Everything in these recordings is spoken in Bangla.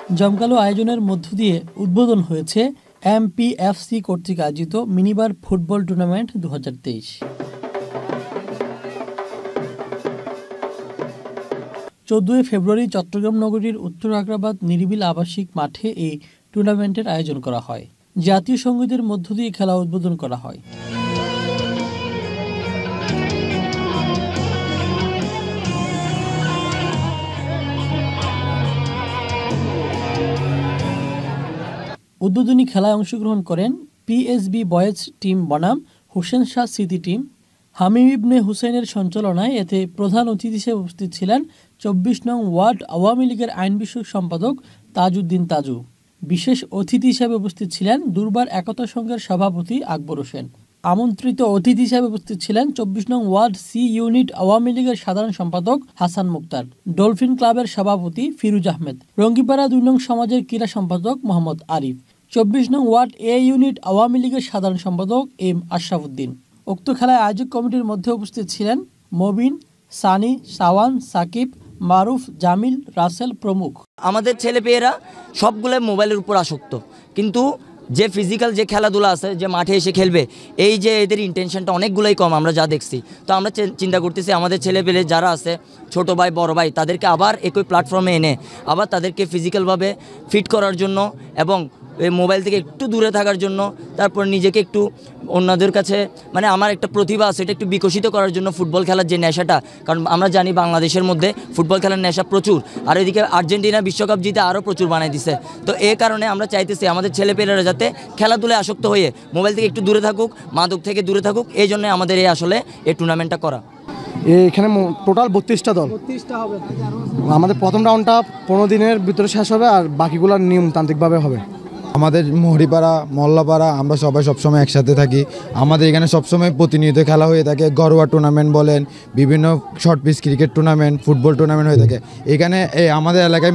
জমকালো আয়োজনের মধ্য দিয়ে উদ্বোধন হয়েছে Mpfc কর্তৃক আয়োজিত minibar football tournament 2023। 14 February Chittagong নগরীর উত্তর আগ্রাবাদ নিরিবিল আবাসিক মাঠে এই টুর্নামেন্টের আয়োজন করা হয়। জাতীয় সঙ্গীতের মধ্য দিয়ে খেলা উদ্বোধন করা হয়। উদ্বোধনী খেলায় অংশগ্রহণ করেন পিএসবি বয়েজ টিম বনাম হোসেন শাহ স্মৃতি টিম। হামিম ইবনে হুসাইনের সঞ্চালনায় এতে প্রধান অতিথি হিসেবে উপস্থিত ছিলেন 24 নং ওয়ার্ড আওয়ামী লীগের আইন বিষয়ক সম্পাদক তাজউদ্দিন তাজু। বিশেষ অতিথি হিসেবে উপস্থিত ছিলেন দুর্বার একতা সংঘের সভাপতি আকবর হোসেন। আমন্ত্রিত অতিথি হিসেবে উপস্থিত ছিলেন 24 নং ওয়ার্ড সি ইউনিট আওয়ামী লীগের সাধারণ সম্পাদক হাসান মুক্তার, ডলফিন ক্লাবের সভাপতি ফিরুজ আহমেদ, রঙ্গিপাড়া 2 নং সমাজের ক্রীড়া সম্পাদক মোহাম্মদ আরিফ, 24 নং ওয়ার্ড এ ইউনিট আওয়ামী লীগের সাধারণ সম্পাদক এম আশরাফুদ্দিন। উক্ত খেলায় আয়োজক কমিটির মধ্যে উপস্থিত ছিলেন মবিন, সানি, সাওয়ান, সাকিব, মারুফ, জামিল, রাসেল প্রমুখ। আমাদের ছেলেপেয়েরা সবগুলো মোবাইলের উপর আসক্ত, কিন্তু যে ফিজিক্যাল যে খেলাধুলা আছে, যে মাঠে এসে খেলবে, এই যে এদের ইন্টেনশনটা অনেকগুলোই কম আমরা যা দেখছি। তো আমরা চিন্তা করতেছি আমাদের ছেলেপেলে যারা আছে, ছোট ভাই বড় ভাই, তাদেরকে আবার একই প্ল্যাটফর্মে এনে আবার তাদেরকে ফিজিক্যালভাবে ফিট করার জন্য এবং এই মোবাইল থেকে একটু দূরে থাকার জন্য, তারপর নিজেকে একটু অন্যদের কাছে মানে আমার একটা প্রতিভা আছে এটা একটু বিকশিত করার জন্য ফুটবল খেলার যে নেশাটা, কারণ আমরা জানি বাংলাদেশের মধ্যে ফুটবল খেলার নেশা প্রচুর, আর এদিকে আর্জেন্টিনা বিশ্বকাপ জিতে আরও প্রচুর বানাই দিছে। তো এই কারণে আমরা চাইতেছি আমাদের ছেলেপেলেরা যাতে খেলাধুলায় আসক্ত হয়ে মোবাইল থেকে একটু দূরে থাকুক, মাদক থেকে দূরে থাকুক, এই জন্য আমাদের আসলে এই টুর্নামেন্টটা করা। এখানে টোটাল 32টা দল, 32টা হবে। আমাদের প্রথম রাউন্ডটা 15 দিনের ভিতরে শেষ হবে, আর বাকিগুলো নিয়মতান্ত্রিকভাবে হবে। আমাদের মহরিপাড়া, মল্লাপাড়া আমরা সবাই সবসময় একসাথে থাকি। আমাদের এখানে সবসময় প্রতিনিয়ত খেলা হয়ে থাকে। ঘরোয়া টুর্নামেন্ট বলেন, বিভিন্ন short pitch cricket tournament, football tournament হয়ে থাকে। এখানে আমাদের এলাকায়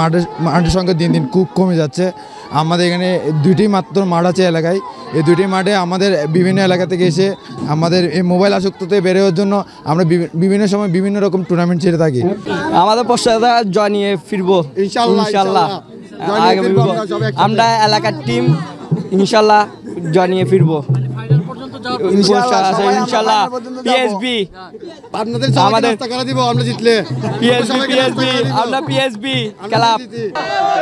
মাঠের সংখ্যা দিন দিন খুব কমে যাচ্ছে। আমাদের এখানে 2টি মাত্র মাঠ আছে এলাকায়। এই 2টি মাঠে আমাদের বিভিন্ন এলাকা থেকে এসে আমাদের এই মোবাইল আসক্ততে বের হওয়ার জন্য আমরা বিভিন্ন সময় বিভিন্ন রকম টুর্নামেন্ট ছেড়ে থাকি। আমাদের পশ্চাতে জয় ফিরবো ইনশাল্লাহ। আমরা এলাকার টিম ইনশাল্লাহ জয় নিয়ে ফিরবো ইনশাল্লাহ। পিএসবি আমাদের দিব আমরা জিতলে, পিএসবি আমরা পিএসবি ক্লাব।